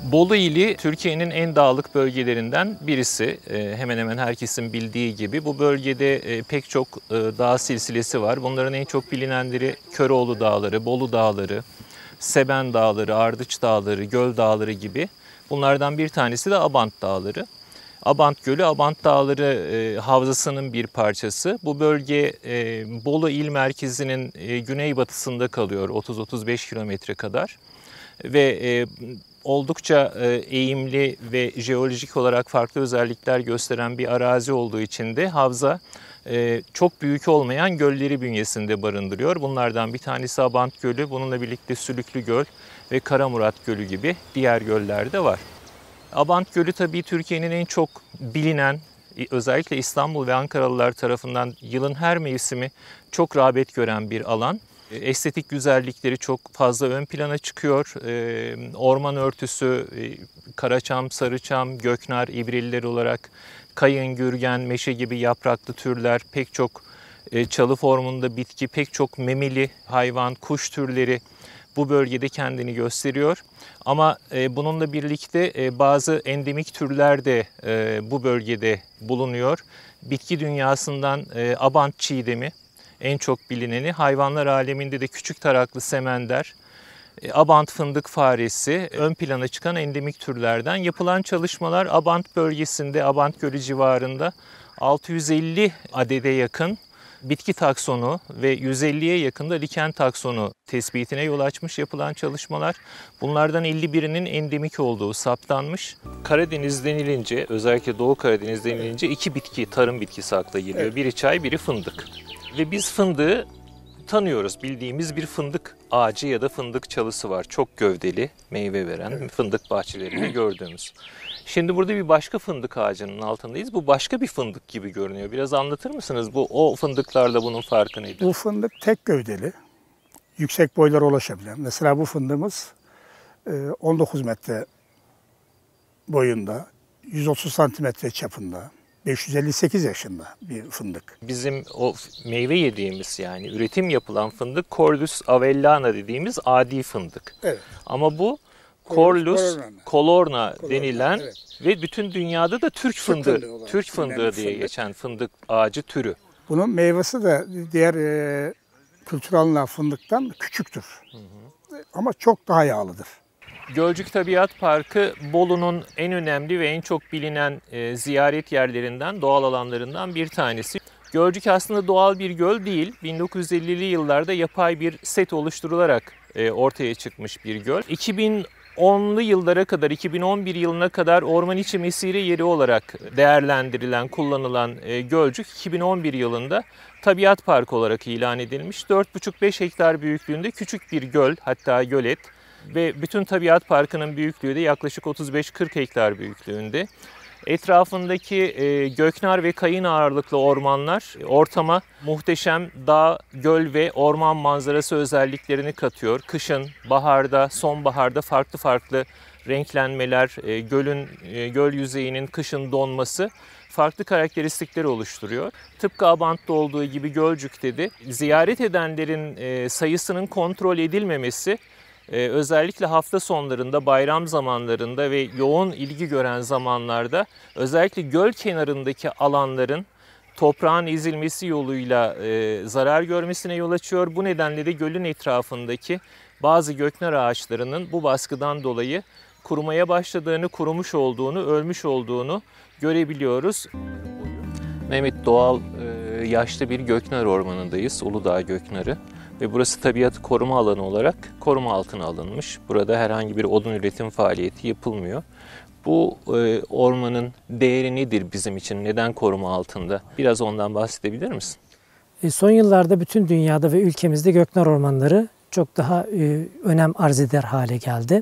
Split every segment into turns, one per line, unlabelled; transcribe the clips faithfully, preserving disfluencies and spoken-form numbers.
Bolu ili Türkiye'nin en dağlık bölgelerinden birisi. Hemen hemen herkesin bildiği gibi. Bu bölgede pek çok dağ silsilesi var. Bunların en çok bilinenleri Köroğlu Dağları, Bolu Dağları, Seben Dağları, Ardıç Dağları, Göl Dağları gibi. Bunlardan bir tanesi de Abant Dağları. Abant Gölü, Abant Dağları e, havzasının bir parçası. Bu bölge e, Bolu il merkezinin e, güneybatısında kalıyor, otuz otuz beş kilometre kadar. Ve e, oldukça e, eğimli ve jeolojik olarak farklı özellikler gösteren bir arazi olduğu için de havza e, çok büyük olmayan gölleri bünyesinde barındırıyor. Bunlardan bir tanesi Abant Gölü, bununla birlikte Sülüklü Göl ve Karamurat Gölü gibi diğer göller de var. Abant Gölü tabii Türkiye'nin en çok bilinen, özellikle İstanbul ve Ankaralılar tarafından yılın her mevsimi çok rağbet gören bir alan. Estetik güzellikleri çok fazla ön plana çıkıyor. Orman örtüsü, karaçam, sarıçam, göknar, ibriller olarak kayın, gürgen, meşe gibi yapraklı türler, pek çok çalı formunda bitki, pek çok memeli hayvan, kuş türleri bu bölgede kendini gösteriyor. Ama e, bununla birlikte e, bazı endemik türler de e, bu bölgede bulunuyor. Bitki dünyasından e, Abant çiğdemi en çok bilineni, hayvanlar aleminde de küçük taraklı semender, e, Abant fındık faresi ön plana çıkan endemik türlerden. Yapılan çalışmalar Abant bölgesinde, Abant Gölü civarında altı yüz elli adede yakın bitki taksonu ve yüz elliye yakın da liken taksonu tespitine yol açmış yapılan çalışmalar. Bunlardan elli birinin endemik olduğu saptanmış. Karadeniz denilince, özellikle Doğu Karadeniz denilince iki bitki, tarım bitkisi akla geliyor. Evet. Biri çay, biri fındık. Ve biz fındığı tanıyoruz. Bildiğimiz bir fındık ağacı ya da fındık çalısı var. Çok gövdeli, meyve veren, evet, fındık bahçelerinde gördüğümüz. Şimdi burada bir başka fındık ağacının altındayız. Bu başka bir fındık gibi görünüyor. Biraz anlatır mısınız? Bu o fındıklarla bunun farkı nedir?
Bu fındık tek gövdeli. Yüksek boylara ulaşabilen. Mesela bu fındığımız on dokuz metre boyunda, yüz otuz santimetre çapında, beş yüz elli sekiz yaşında bir fındık.
Bizim o meyve yediğimiz, yani üretim yapılan fındık Corvus avellana dediğimiz adi fındık. Evet. Ama bu Corvus colorna denilen, evet, ve bütün dünyada da Türk fındığı, Türk, Türk fındığı diye fındık geçen fındık ağacı türü.
Bunun meyvesi de diğer e, kültür alınan fındıktan küçüktür. Hı hı. Ama çok daha yağlıdır.
Gölcük Tabiat Parkı Bolu'nun en önemli ve en çok bilinen e, ziyaret yerlerinden, doğal alanlarından bir tanesi. Gölcük aslında doğal bir göl değil. bin dokuz yüz ellili yıllarda yapay bir set oluşturularak e, ortaya çıkmış bir göl. iki bin onlu yıllara kadar, iki bin on bir yılına kadar orman içi mesire yeri olarak değerlendirilen, kullanılan e, Gölcük iki bin on bir yılında Tabiat Parkı olarak ilan edilmiş. dört buçuk beş hektar büyüklüğünde küçük bir göl, hatta gölet. Ve bütün Tabiat Parkı'nın büyüklüğü de yaklaşık otuz beş kırk hektar büyüklüğünde. Etrafındaki e, göknar ve kayın ağırlıklı ormanlar ortama muhteşem dağ, göl ve orman manzarası özelliklerini katıyor. Kışın, baharda, sonbaharda farklı farklı renklenmeler, e, gölün e, göl yüzeyinin kışın donması farklı karakteristikleri oluşturuyor. Tıpkı Abant'ta olduğu gibi Gölcük'te de ziyaret edenlerin e, sayısının kontrol edilmemesi, Ee, özellikle hafta sonlarında, bayram zamanlarında ve yoğun ilgi gören zamanlarda özellikle göl kenarındaki alanların toprağın ezilmesi yoluyla e, zarar görmesine yol açıyor. Bu nedenle de gölün etrafındaki bazı göknar ağaçlarının bu baskıdan dolayı kurumaya başladığını, kurumuş olduğunu, ölmüş olduğunu görebiliyoruz. Mehmet, doğal e, yaşlı bir göknar ormanındayız, Uludağ Göknarı. Ve burası tabiat koruma alanı olarak koruma altına alınmış. Burada herhangi bir odun üretim faaliyeti yapılmıyor. Bu e, ormanın değeri nedir bizim için? Neden koruma altında? Biraz ondan bahsedebilir misin?
E, son yıllarda bütün dünyada ve ülkemizde göknar ormanları çok daha e, önem arz eder hale geldi.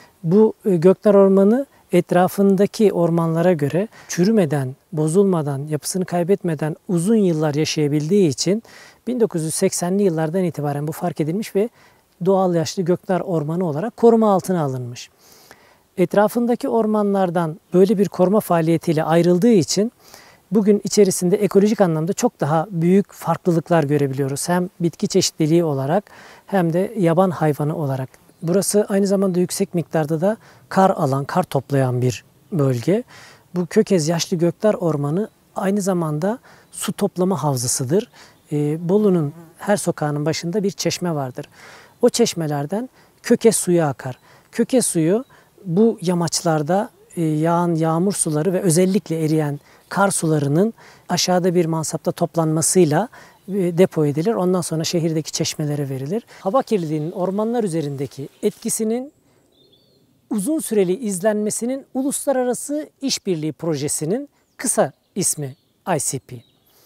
Bu e, göknar ormanı etrafındaki ormanlara göre çürümeden, bozulmadan, yapısını kaybetmeden uzun yıllar yaşayabildiği için bin dokuz yüz seksenli yıllardan itibaren bu fark edilmiş ve doğal yaşlı göknar ormanı olarak koruma altına alınmış. Etrafındaki ormanlardan böyle bir koruma faaliyetiyle ayrıldığı için bugün içerisinde ekolojik anlamda çok daha büyük farklılıklar görebiliyoruz. Hem bitki çeşitliliği olarak hem de yaban hayvanı olarak Burası aynı zamanda yüksek miktarda da kar alan, kar toplayan bir bölge. Bu Kökez Yaşlı Gökler Ormanı aynı zamanda su toplama havzasıdır. Ee, Bolu'nun her sokağının başında bir çeşme vardır. O çeşmelerden Kökez suyu akar. Kökez suyu bu yamaçlarda e, yağan yağmur suları ve özellikle eriyen kar sularının aşağıda bir mansapta toplanmasıyla e, depo edilir. Ondan sonra şehirdeki çeşmelere verilir. Hava kirliliğinin ormanlar üzerindeki etkisinin uzun süreli izlenmesinin Uluslararası İşbirliği Projesi'nin kısa ismi I C P.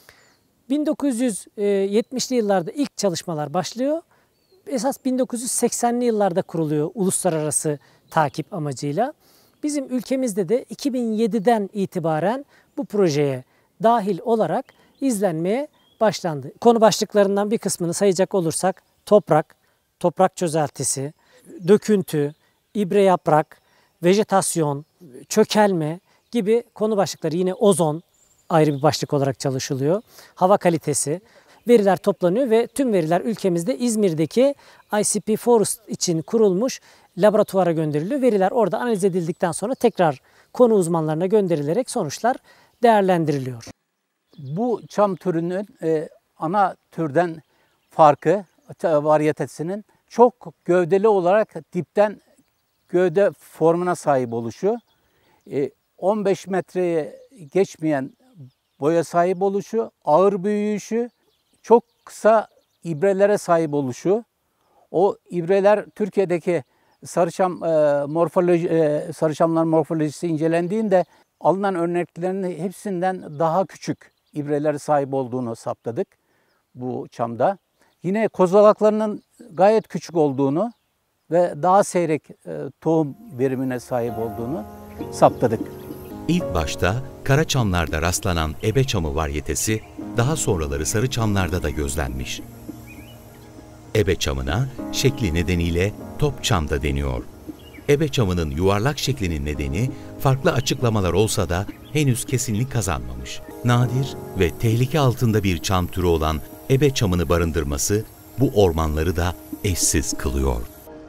bin dokuz yüz yetmişli yıllarda ilk çalışmalar başlıyor. Esas bin dokuz yüz seksenli yıllarda kuruluyor uluslararası takip amacıyla. Bizim ülkemizde de iki bin yediden itibaren bu projeye dahil olarak izlenmeye başlandı. Konu başlıklarından bir kısmını sayacak olursak toprak, toprak çözeltisi, döküntü, ibre yaprak, vejetasyon, çökelme gibi konu başlıkları, yine ozon ayrı bir başlık olarak çalışılıyor. Hava kalitesi, veriler toplanıyor ve tüm veriler ülkemizde İzmir'deki I C P Forest için kurulmuş laboratuvara gönderiliyor. Veriler orada analiz edildikten sonra tekrar konu uzmanlarına gönderilerek sonuçlar değerlendiriliyor.
Bu çam türünün e, ana türden farkı, varyetesinin çok gövdeli olarak dipten gövde formuna sahip oluşu, e, on beş metreye geçmeyen boya sahip oluşu, ağır büyüyüşü, çok kısa ibrelere sahip oluşu. O ibreler Türkiye'deki sarıçam e, morfoloji, e, sarıçamlar morfolojisi incelendiğinde alınan örneklerin hepsinden daha küçük ibrelere sahip olduğunu saptadık bu çamda. Yine kozalaklarının gayet küçük olduğunu ve daha seyrek e, tohum verimine sahip olduğunu saptadık.
İlk başta kara çamlarda rastlanan ebe çamı varyetesi daha sonraları sarı çamlarda da gözlenmiş. Ebe çamına şekli nedeniyle top çam da deniyor. Ebe çamının yuvarlak şeklinin nedeni farklı açıklamalar olsa da henüz kesinlik kazanmamış. Nadir ve tehlike altında bir çam türü olan ebe çamını barındırması bu ormanları da eşsiz kılıyor.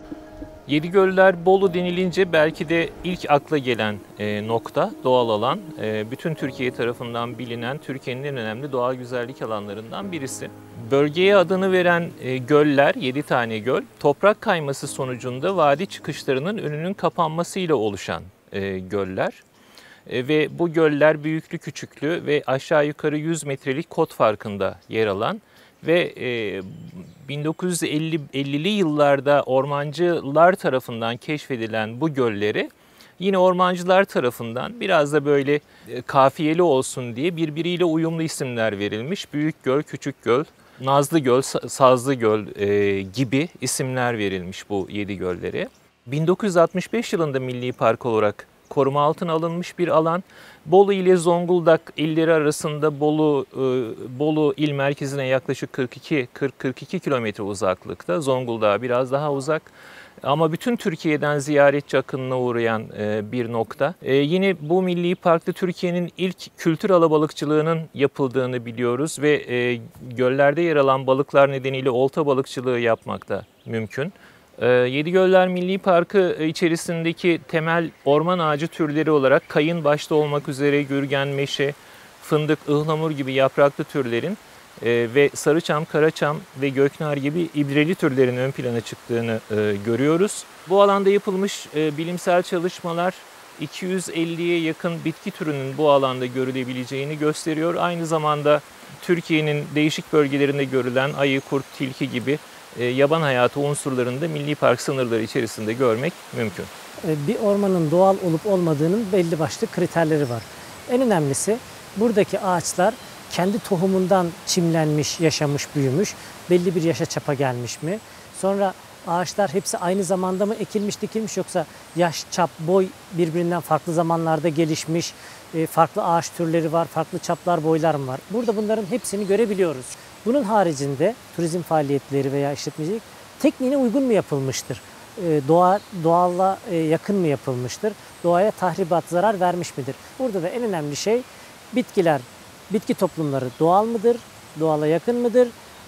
Yedigöller Bolu denilince belki de ilk akla gelen e, nokta, doğal alan, e, bütün Türkiye tarafından bilinen Türkiye'nin en önemli doğal güzellik alanlarından birisi. Bölgeye adını veren e, göller, yedi tane göl, toprak kayması sonucunda vadi çıkışlarının önünün kapanmasıyla oluşan e, göller. E, ve bu göller büyüklü küçüklü ve aşağı yukarı yüz metrelik kod farkında yer alan ve e, bin dokuz yüz ellili yıllarda ormancılar tarafından keşfedilen bu gölleri yine ormancılar tarafından biraz da böyle e, kafiyeli olsun diye birbiriyle uyumlu isimler verilmiş. Büyük Göl, Küçük Göl, Nazlı Göl, Sazlı Göl e, gibi isimler verilmiş bu yedi göllere. bin dokuz yüz altmış beş yılında Milli Park olarak koruma altına alınmış bir alan. Bolu ile Zonguldak illeri arasında Bolu e, Bolu il merkezine yaklaşık kırk iki kırk kırk iki kilometre uzaklıkta. Zonguldak'a biraz daha uzak. Ama bütün Türkiye'den ziyaretçi akınına uğrayan e, bir nokta. E, yine bu milli parkta Türkiye'nin ilk kültür alabalıkçılığının yapıldığını biliyoruz ve e, göllerde yer alan balıklar nedeniyle olta balıkçılığı yapmak da mümkün. Yedigöller Milli Parkı içerisindeki temel orman ağacı türleri olarak kayın başta olmak üzere gürgen, meşe, fındık, ıhlamur gibi yapraklı türlerin ve sarıçam, karaçam ve göknar gibi ibreli türlerin ön plana çıktığını görüyoruz. Bu alanda yapılmış bilimsel çalışmalar iki yüz elliye yakın bitki türünün bu alanda görülebileceğini gösteriyor. Aynı zamanda Türkiye'nin değişik bölgelerinde görülen ayı, kurt, tilki gibi yaban hayatı unsurlarını da milli park sınırları içerisinde görmek mümkün.
Bir ormanın doğal olup olmadığının belli başlı kriterleri var. En önemlisi buradaki ağaçlar kendi tohumundan çimlenmiş, yaşamış, büyümüş, belli bir yaşa çapa gelmiş mi? Sonra ağaçlar hepsi aynı zamanda mı ekilmiş, dikilmiş, yoksa yaş, çap, boy birbirinden farklı zamanlarda gelişmiş, farklı ağaç türleri var, farklı çaplar, boylar mı var? Burada bunların hepsini görebiliyoruz. Bunun haricinde turizm faaliyetleri veya işletmecilik tekniğine uygun mu yapılmıştır? Doğa, doğalla yakın mı yapılmıştır? Doğaya tahribat, zarar vermiş midir? Burada da en önemli şey bitkiler, bitki toplumları doğal mıdır? Doğala yakın mıdır?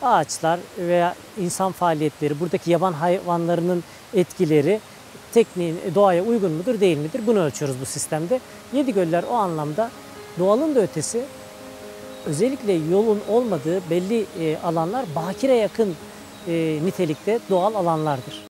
ağaçlar veya insan faaliyetleri, buradaki yaban hayvanlarının etkileri tekniğin doğaya uygun mudur değil midir? Bunu ölçüyoruz bu sistemde. Yedigöller o anlamda doğalın da ötesi, özellikle yolun olmadığı belli alanlar bakire yakın nitelikte doğal alanlardır.